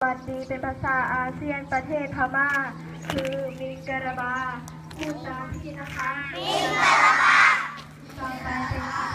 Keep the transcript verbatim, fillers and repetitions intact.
วัสดีเป็นภาษาอาเซียนประเทศพม่าคือมิงกะระบาพูดตามพี่นะคะมิงกะระบาต่อไปเป็น